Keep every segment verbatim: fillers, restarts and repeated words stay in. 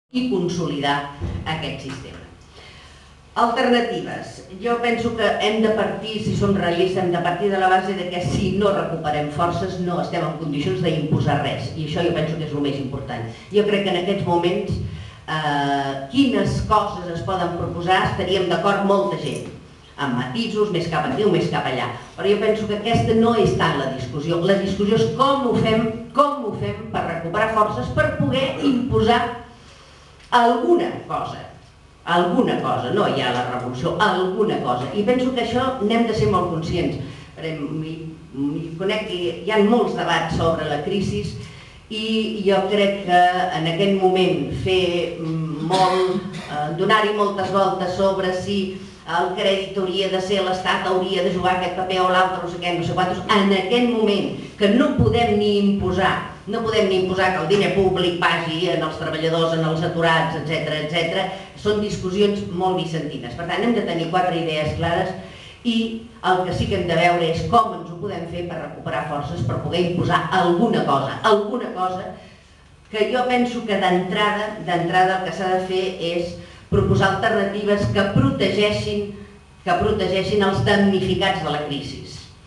i consolidar aquest sistema. Alternatives. Jo penso que hem de partir, si som realistes, hem de partir de la base que si no recuperem forces no estem en condicions d'imposar res, i això jo penso que és el més important. Jo crec que en aquests moments eh, quines coses es poden proposar estaríem d'acord molta gent, amb matisos, més cap aquí o més cap allà, però jo penso que aquesta no és tant la discussió. La discussió és com ho fem, com ho fem per recuperar forces, per poder imposar alguna cosa. Alguna cosa, no hi ha la revolució, alguna cosa. I penso que això n'hem de ser molt conscients. Conec que hi ha molts debats sobre la crisi i jo crec que en aquest moment fer molt, donar-hi moltes voltes sobre si el crèdit hauria de ser l'Estat, hauria de jugar aquest paper o l'altre, no sé què, no sé quantos, en aquest moment que no podem ni imposar, no podem ni imposar que el diner públic vagi en els treballadors, en els aturats, etcètera, etcètera, són discussions molt vicentines. Per tant, hem de tenir quatre idees clares i el que sí que hem de veure és com ens ho podem fer per recuperar forces, per poder imposar alguna cosa, alguna cosa que jo penso que d'entrada, d'entrada el que s'ha de fer és proposar alternatives que protegeixin, que protegeixin els damnificats de la crisi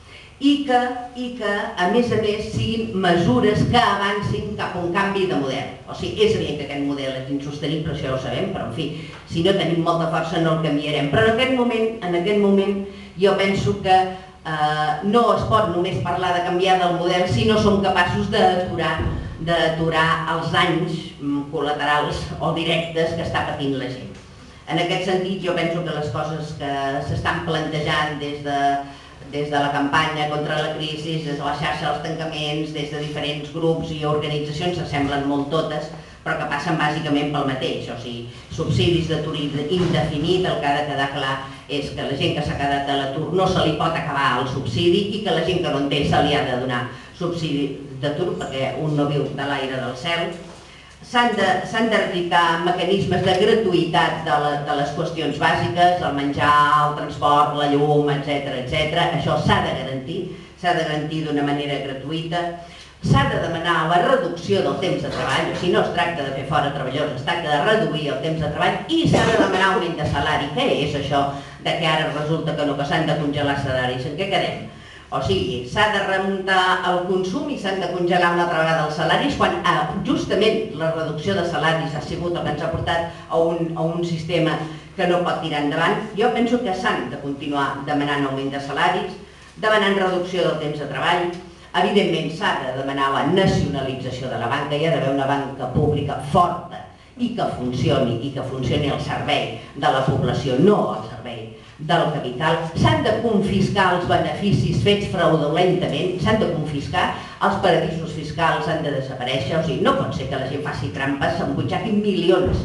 i que, i que, a més a més, siguin mesures que avancin cap a un canvi de model. O sigui, és evident que aquest model és insostenible, això ja ho sabem, però en fi, si no tenim molta força no el canviarem. Però en aquest moment, en aquest moment jo penso que eh, no es pot només parlar de canviar del model si no som capaços d'aturar d'aturar els danys col·laterals o directes que està patint la gent. En aquest sentit, jo penso que les coses que s'estan plantejant des de des de la campanya contra la crisi, des de la xarxa dels tancaments, des de diferents grups i organitzacions, s'assemblen molt totes, però que passen bàsicament pel mateix. O sigui, subsidis d'atur indefinit, el que ha de quedar clar és que la gent que s'ha quedat a l'atur no se li pot acabar el subsidi i que la gent que no en té se li ha de donar subsidi d'atur perquè un no viu de l'aire del cel. S'han d'aplicar mecanismes de gratuïtat de les qüestions bàsiques, el menjar, el transport, la llum, etcètera, etcètera. Això s'ha de garantir, s'ha de garantir d'una manera gratuïta. S'ha de demanar la reducció del temps de treball, o sigui, no es tracta de fer fora treballadors, es tracta de reduir el temps de treball i s'ha de demanar augment de salari. Què és això de que ara resulta que no, que s'han de congelar salaris? En què quedem? O sigui, s'ha de remuntar el consum i s'han de congelar una altra vegada els salaris quan justament la reducció de salaris ha sigut el que ens ha portat a un sistema que no pot tirar endavant. Jo penso que s'han de continuar demanant augment de salaris, demanant reducció del temps de treball. Evidentment s'ha de demanar la nacionalització de la banca, hi ha d'haver una banca pública forta i que funcioni, i que funcioni al servei de la població, no al servei del capital. S'han de confiscar els beneficis fets fraudulentament, s'han de confiscar, els paradisos fiscals han de desaparèixer, o sigui, no pot ser que la gent faci trampes, s'embutxaquin milions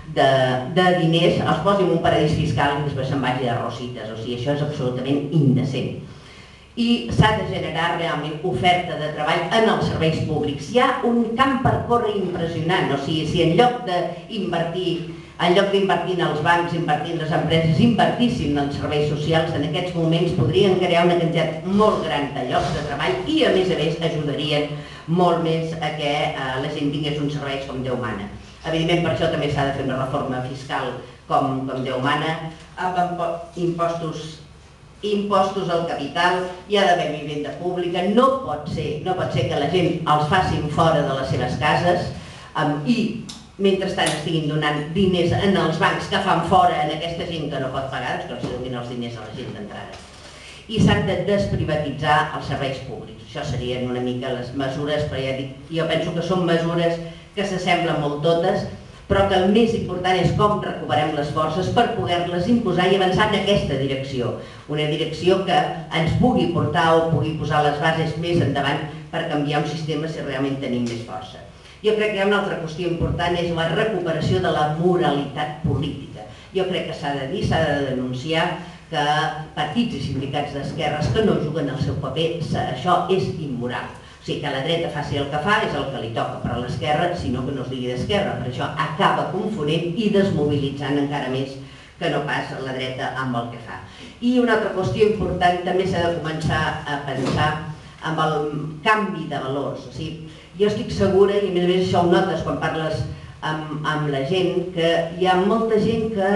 de diners, els posi en un paradís fiscal i després se'n vagi de rosites, o sigui, això és absolutament indecent. I s'ha de generar realment oferta de treball en els serveis públics. Hi ha un camp per córrer impressionant, o sigui, si en lloc d'invertir En lloc d'invertir en els bancs, invertir en les empreses, invertissin en serveis socials, en aquests moments podrien crear una quantitat molt gran de llocs de treball i, a més a més, ajudarien molt més a que la gent tingués uns serveis com Déu mana. Evidentment, per això també s'ha de fer una reforma fiscal com Déu mana, amb impostos impostos al capital, hi ha d'haver vivenda pública, no pot ser que la gent els facin fora de les seves cases i mentrestant estiguin donant diners en els bancs que fan fora en aquesta gent que no pot pagar, que els donin els diners a la gent d'entrada. I s'han de desprivatitzar els serveis públics. Això serien una mica les mesures, però ja dic, jo penso que són mesures que s'assemblen molt totes, però que el més important és com recuperem les forces per poder-les imposar i avançar en aquesta direcció. Una direcció que ens pugui portar o pugui posar les bases més endavant per canviar un sistema si realment tenim més força. Jo crec que hi ha una altra qüestió important, és la recuperació de la moralitat política. Jo crec que s'ha de dir, s'ha de denunciar que partits i sindicats d'esquerres que no juguen el seu paper, això és immoral. O sigui, que la dreta faci el que fa és el que li toca, però l'esquerra, si no que no es digui d'esquerra, per això acaba confonent i desmobilitzant encara més que no pas la dreta amb el que fa. I una altra qüestió important, també s'ha de començar a pensar amb el canvi de valors. O sigui, jo estic segura, i a més a més això ho notes quan parles amb la gent, que hi ha molta gent que,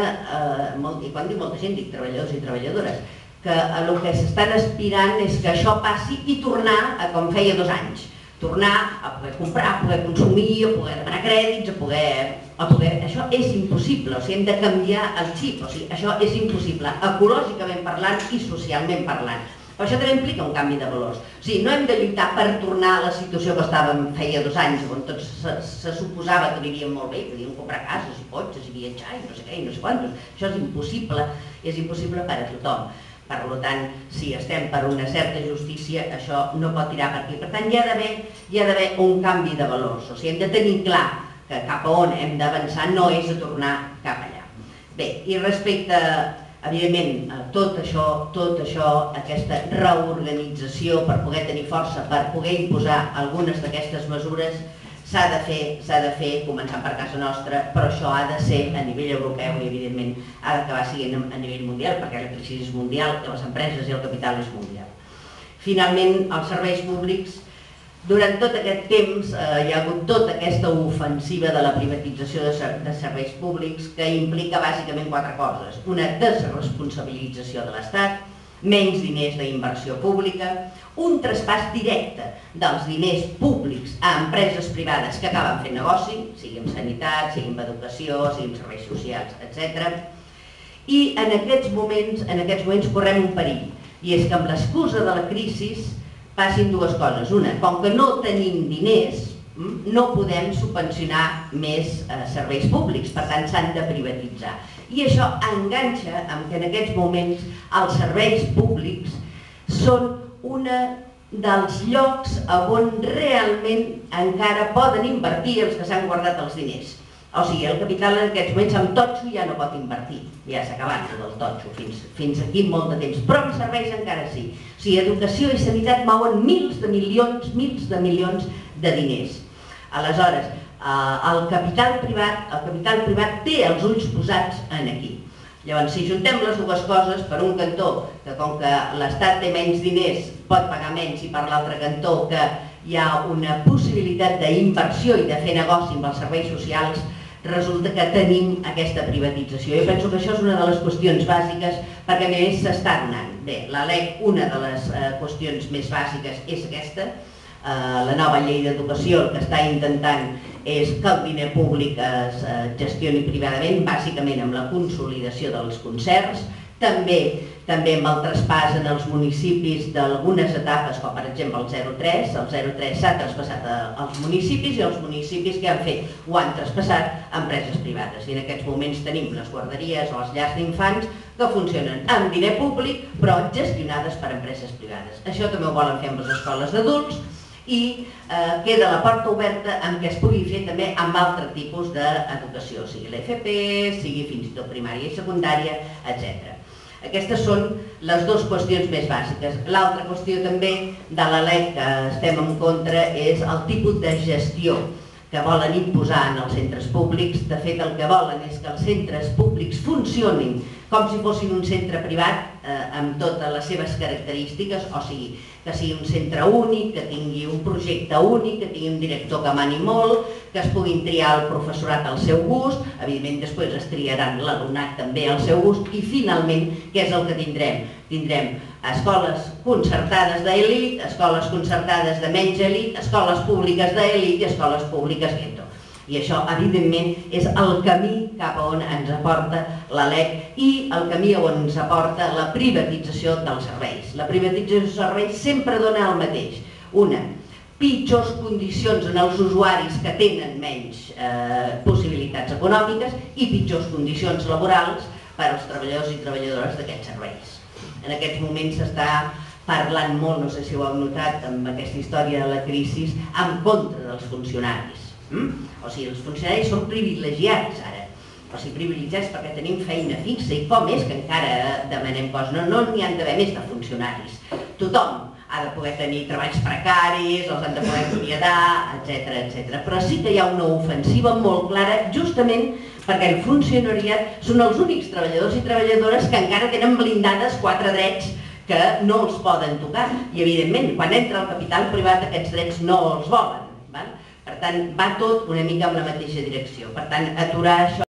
i quan dic molta gent dic treballadors i treballadores, que el que s'estan aspirant és que això passi i tornar a com feia dos anys. Tornar a poder comprar, a poder consumir, a poder demanar crèdits, a poder... Això és impossible, o sigui, hem de canviar el xip, o sigui, això és impossible, ecològicament parlant i socialment parlant. Però això també implica un canvi de valors. O sigui, no hem de lluitar per tornar a la situació que estàvem feia dos anys, on tots se suposava que vivíem molt bé, podíem comprar cases i cotxes i viatjar i no sé què i no sé quantos. Això és impossible, és impossible per a tothom. Per tant, si estem per una certa justícia, això no pot tirar per aquí. Per tant, hi ha d'haver un canvi de valors. O sigui, hem de tenir clar que cap a on hem d'avançar no és a tornar cap allà. Bé, i respecte, evidentment, a tot això, tot això, aquesta reorganització per poder tenir força, per poder imposar algunes d'aquestes mesures, s'ha de fer, s'ha de fer, començant per casa nostra, però això ha de ser a nivell europeu i, evidentment, ha d'acabar sent a nivell mundial, perquè la crisi és mundial, les empreses i el capital és mundial. Finalment, els serveis públics, durant tot aquest temps hi ha hagut tota aquesta ofensiva de la privatització de serveis públics que implica bàsicament quatre coses. Una desresponsabilització de l'Estat, menys diners d'inversió pública, un traspàs directe dels diners públics a empreses privades que acaben fent negoci, sigui en sanitat, sigui en educació, sigui en serveis socials, etcètera. I en aquests moments, en aquests moments correm un perill, i és que amb l'excusa de la crisi passin dues coses. Una, com que no tenim diners, no podem subvencionar més serveis públics, per tant s'han de privatitzar. I això enganxa amb que en aquests moments els serveis públics són un dels llocs on realment encara poden invertir els que s'han guardat els diners. O sigui, el capital en aquests moments amb totxo ja no pot invertir, ja s'ha acabat el totxo fins aquí molt de temps, però en serveis encara sí. O sigui, educació i sanitat mouen mils de milions, mils de milions de diners. Aleshores, el capital privat, el capital privat té els ulls posats en aquí. Llavors, si juntem les dues coses, per un cantó, que com que l'Estat té menys diners, pot pagar menys, i per l'altre cantó, que hi ha una possibilitat d'inversió i de fer negoci amb els serveis socials, resulta que tenim aquesta privatització. Jo penso que això és una de les qüestions bàsiques, perquè a més s'està donant. Bé, la LEC, una de les qüestions més bàsiques és aquesta. La nova llei d'educació el que està intentant és que el diner públic es gestioni privadament, bàsicament amb la consolidació dels concerts, també també amb el traspàs en els municipis d'algunes etapes, com per exemple el zero tres, el zero tres s'ha traspassat als municipis i els municipis que han fet ho han traspassat a empreses privades. I en aquests moments tenim les guarderies o les llars d'infants que funcionen amb diner públic però gestionades per empreses privades. Això també ho volen fer amb les escoles d'adults i queda la porta oberta en què es pugui fer també amb altre tipus d'educació, sigui l'F P, sigui fins i tot primària i secundària, etcètera. Aquestes són les dues qüestions més bàsiques. L'altra qüestió també de la LEC que estem en contra és el tipus de gestió que volen imposar en els centres públics. De fet, el que volen és que els centres públics funcionin com si fossin un centre privat amb totes les seves característiques, o sigui, que sigui un centre únic, que tingui un projecte únic, que tingui un director que mani molt, que es puguin triar el professorat al seu gust, evidentment després es triaran l'alumnat també al seu gust i finalment, què és el que tindrem? Tindrem escoles concertades d'elit, escoles concertades de menys elit, escoles públiques d'elit i escoles públiques gueto. I això, evidentment, és el camí cap a on ens aporta la LEC i el camí on ens aporta la privatització dels serveis. La privatització dels serveis sempre dona el mateix. Una, pitjors condicions en els usuaris que tenen menys possibilitats econòmiques i pitjors condicions laborals per als treballadors i treballadores d'aquests serveis. En aquests moments s'està parlant molt, no sé si ho heu notat, amb aquesta història de la crisi, en contra dels funcionaris. O sigui, els funcionaris són privilegiats ara, o sigui, privilegiats perquè tenim feina fixa i com és que encara demanem coses, no n'hi han d'haver més de funcionaris. Tothom ha de poder tenir treballs precaris, els han de poder acomiadar, etcètera, etcètera. Però sí que hi ha una ofensiva molt clara justament perquè el funcionariat són els únics treballadors i treballadores que encara tenen blindades quatre drets que no els poden tocar i evidentment quan entra el capital privat aquests drets no els volen. Per tant, va tot una mica en la mateixa direcció. Per tant, aturar això